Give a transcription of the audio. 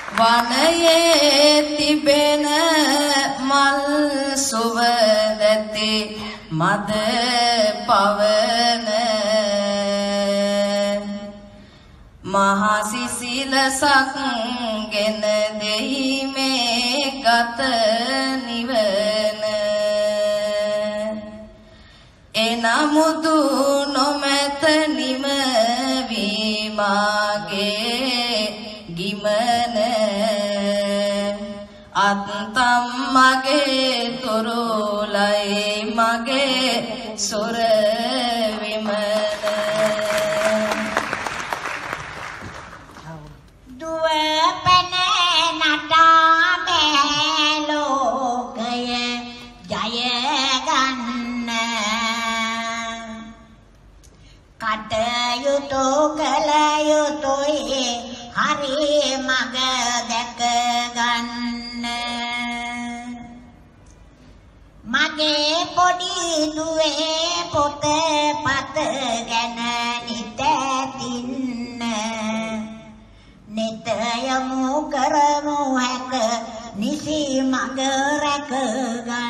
වනයේ තිබෙන මල් සුවඳති මද පවන මහසිසිලසක් ගෙන දෙහි මේ ගත නිවන එනමුදු නොමැත නිම වීමාගේ ගිමන අත්තම් මගේ තුරුලයි මගේ සොර විමන දුව පැන නටා බැලෝකය ජය ගන්න කටයුතු කළ යුතුයි හරි මග දැක ගන්න මගේ පොඩි දුවේ පොත පත ගැන නිතැතින්න නිතයමු කරමු හැක නිසි මග රැක ගන්න